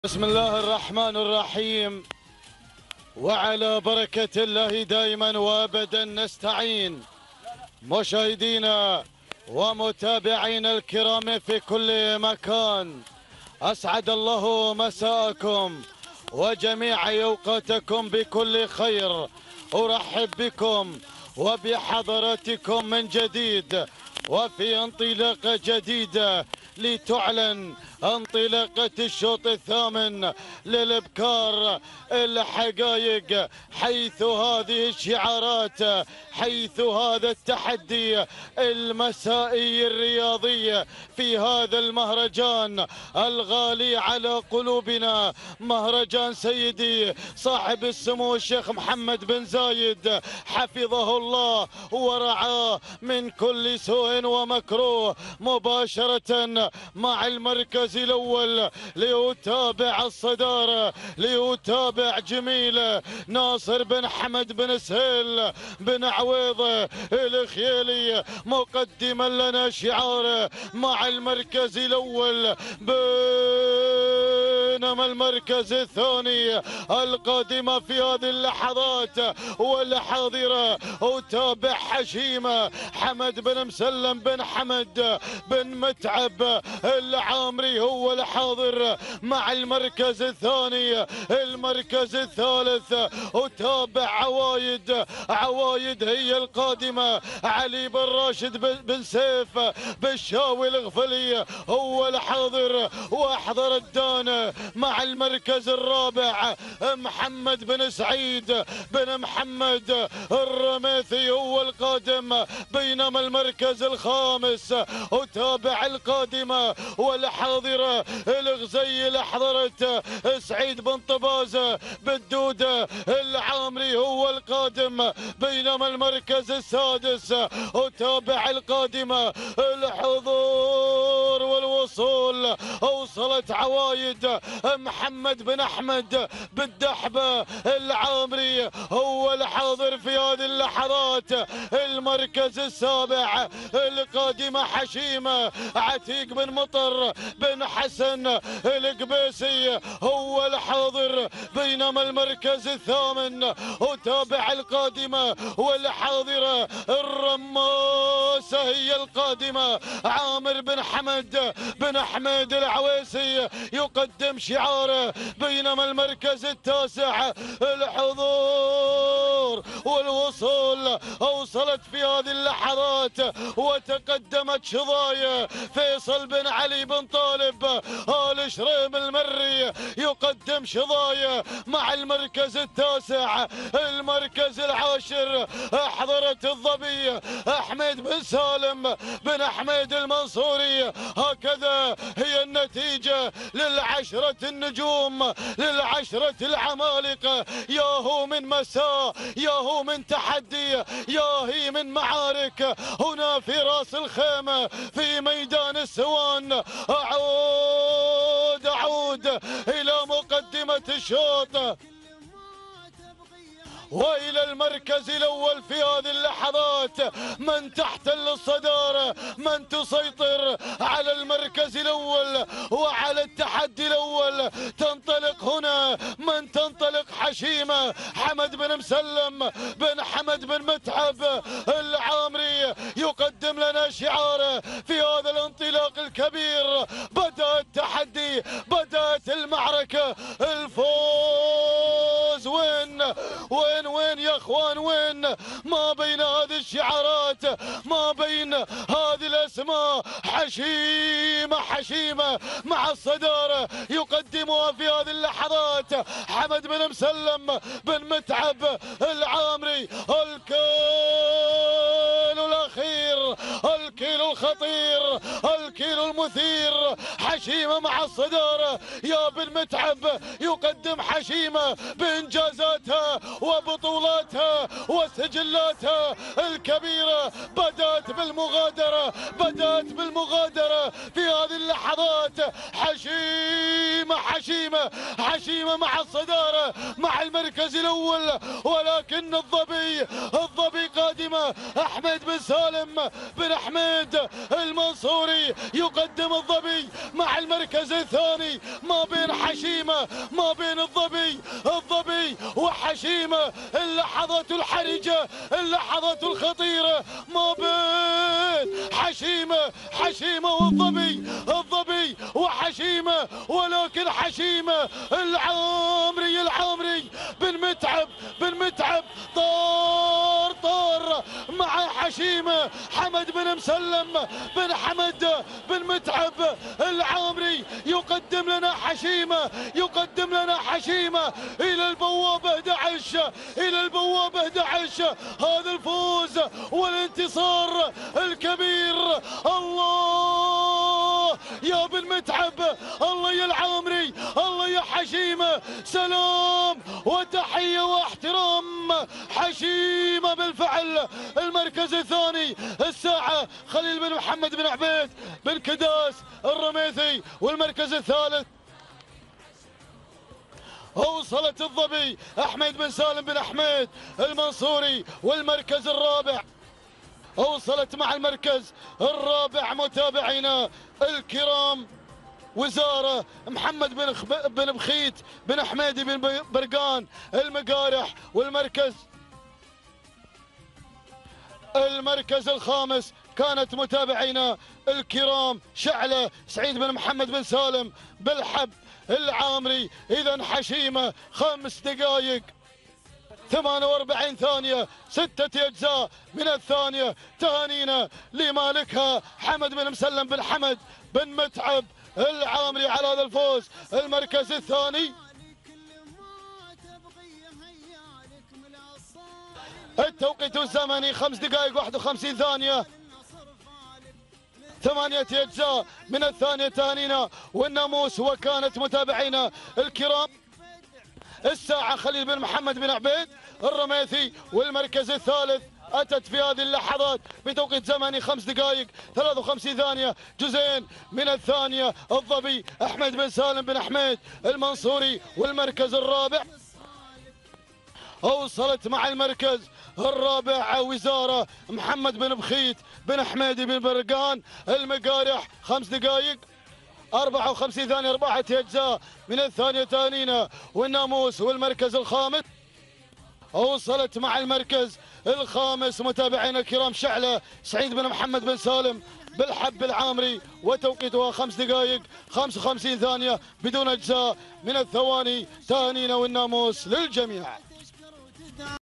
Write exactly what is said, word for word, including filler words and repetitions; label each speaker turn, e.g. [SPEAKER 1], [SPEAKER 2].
[SPEAKER 1] بسم الله الرحمن الرحيم، وعلى بركة الله دائما وابدا نستعين. مشاهدينا ومتابعينا الكرام في كل مكان، أسعد الله مساءكم وجميع أوقاتكم بكل خير. أرحب بكم وبحضراتكم من جديد وفي انطلاقة جديدة لتعلن انطلاقة الشوط الثامن للابكار الحقائق، حيث هذه الشعارات، حيث هذا التحدي المسائي الرياضي في هذا المهرجان الغالي على قلوبنا، مهرجان سيدي صاحب السمو الشيخ محمد بن زايد حفظه الله ورعاه من كل سوء ومكروه. مباشرة مع المركز الأول ليتابع الصدارة، ليتابع جميل ناصر بن حمد بن سهيل بن عويضة الخيالي، مقدما لنا شعار مع المركز الأول، بينما المركز الثاني القادمة في هذه اللحظات والحاضرة أتابع حشيمة حمد بن مسلم بن حمد بن متعب العامري هو الحاضر مع المركز الثاني. المركز الثالث أتابع عوايد، عوايد هي القادمة، علي بن راشد بن سيف بالشاوي الغفلي هو الحاضر واحضر الدان مع المركز الرابع. محمد بن سعيد بن محمد الرميثي هو القادم، بينما المركز الخامس أتابع القادمة والحاضرة الغزي اللي حضرت سعيد بن طبازة بالدودة العامري هو القادم، بينما المركز السادس أتابع القادمة الحضور والوصول. أوصلت عوايد محمد بن أحمد بالدحبة العامري هو الحاضر في هذه اللحظات. المركز السابع القادمة حشيمة عتيق بن مطر بن حسن القبيسي هو الحاضر، بينما المركز الثامن أتابع القادمة والحاضرة الرماسة هي القادمة. عامر بن حمد بن أحمد العويسي يقدم شعاره، بينما المركز التاسع الحضور والوصول. أوصلت في هذه اللحظات وتقدمت شظايا فيصل بن علي بن طالب آل شريم المري يقدم شظايا مع المركز التاسع. المركز العاشر أحضرت الظبي أحمد بن سالم بن أحمد المنصوري. هكذا هي النتيجة للعشرة النجوم، للعشرة العمالقة. ياهو من مساء، ياهو من تحدي، ياهي من معارك هنا في راس الخيمة في ميدان السوان. أعود أعود إلى مقدمة الشوط وإلى المركز الأول في هذه اللحظات. من تحتل الصدارة، من تسيطر على المركز الأول وعلى التحدي الأول. تنطلق هنا من تنطلق حشيمة حمد بن مسلم بن حمد بن متعب العامري يقدم لنا شعاره في هذا الانطلاق الكبير. بدأ التحدي، بدأت المعركة. الفوز وين وين وين يا اخوان؟ وين ما بين هذه الشعارات، ما بين هذه الاسماء؟ حشيمه حشيمه مع الصداره يقدمها في هذه اللحظات حمد بن مسلم بن متعب العامري. الكيلو الاخير، الكيلو الخطير، الكيلو المثير. حشيمه مع الصداره يا بن متعب يقدم حشيمه بانجازاتها وبطولاتها وسجلاتها الكبيرة. بدأت بالمغادرة، بدأت بالمغادرة في هذه اللحظات. حشيمة حشيمة حشيمة مع الصدارة مع المركز الأول، ولكن الظبي الظبي قادمة. أحمد بن سالم بن أحمد المنصوري يقدم الظبي مع المركز الثاني ما بين حشيمة ما بين الظبي الظبي وحشيمة. اللحظات الحرجة اللحظات الخطيرة ما بين حشيمة حشيمة والظبي الظبي وحشيمة، ولكن حشيمة العامري العامري بن متعب بن متعب طار طار مع حشيمة. حمد بن مسلم بن حمد بن متعب العامري يقدم لنا حشيمة يقدم لنا حشيمة إلى البوابة أحد عشر إلى البوابة أحد عشر. هذا الفوز والانتصار الكبير. الله يا بن متعب، الله يا العامري، الله يا حشيمة. سلام وتحية واحترام. حشيمة بالفعل المركز الثاني الساعة خليل بن محمد بن عبيد بن كداس الرميثي، والمركز الثالث وصلت الظبي أحمد بن سالم بن أحمد المنصوري، والمركز الرابع وصلت مع المركز الرابع متابعينا الكرام وزارة محمد بن خب... بن بخيت بن حميدي بن برقان المقارح، والمركز المركز الخامس كانت متابعينا الكرام شعلة سعيد بن محمد بن سالم بالحب العامري. إذا حشيمة خمس دقائق ثمانية وأربعين ثانية ستة أجزاء من الثانية. تهانينا لمالكها حمد بن مسلم بن حمد بن متعب العامري على هذا الفوز. المركز الثاني التوقيت الزمني خمس دقائق واحد وخمسين ثانية ثمانية أجزاء من الثانية. تهانينا والناموس. وكانت متابعينا الكرام الساعة خليل بن محمد بن عبيد الرميثي، والمركز الثالث أتت في هذه اللحظات بتوقيت زمني خمس دقائق ثلاثة وخمسين ثانية جزئين من الثانية الظبي أحمد بن سالم بن حميد المنصوري، والمركز الرابع وصلت مع المركز الرابع وزارة محمد بن بخيت بن حميدي بن برقان المقارح خمس دقائق أربعة وخمسين ثانية أربعة أجزاء من الثانية. تهانينا والناموس. والمركز الخامس وصلت مع المركز الخامس متابعينا الكرام شعلة سعيد بن محمد بن سالم بالحب العامري، وتوقيتها خمس دقائق خمسة وخمسين ثانية بدون أجزاء من الثواني. تهانينا والناموس للجميع.